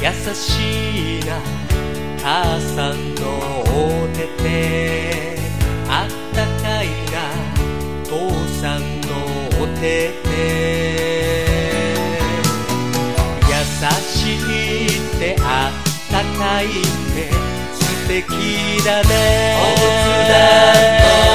優しいな母さんのお手手、あったかいな父さんのお手手、優しいってあったかいって素敵だね。お仏壇の